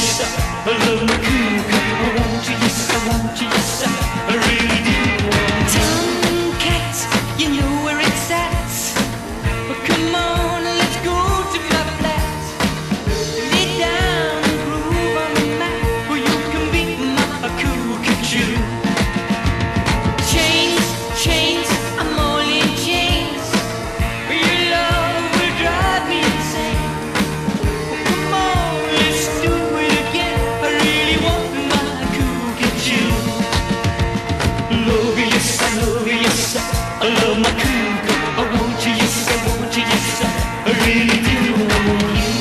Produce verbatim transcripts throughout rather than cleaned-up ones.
yes, I love my cougar. I want you, yes, I want you, yes, I really do. Tomcat, you know where it's at. Oh, come on, let's go to my flat. Lay down and groove on the mat, or you can be my cockatoo. Chains, chains, I'm all in chains. Your love will drive me insane. Oh, come on, let's do it again. I really want my cockatoo. Love you, yes, I love you, yes, I love my cougar. I want you, yes, I want you, yes, I really do. I want you.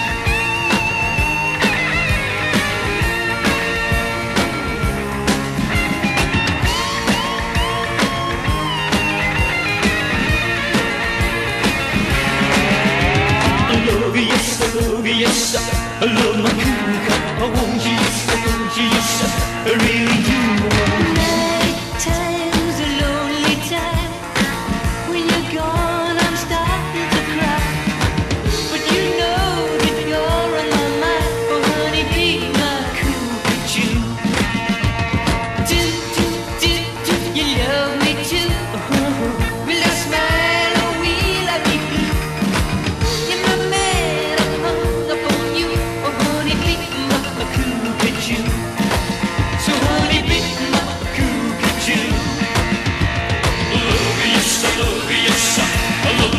I love you, yes, I love you, yes, I love my cougar. I want you, yes, I want you, yes, I really do. I want you. Night time's a lonely time. When you're gone, I'm starting to cry. But you know that you're on my mind. Oh, honey, be my cockatoo. Do, do, do, do you love me too? Oh, will I smile or will I be blue? In my bed, I'm hung up on you. Oh, honey, be my cockatoo. So, honey, be my cockatoo. Love you, yes, I love you, yes, I love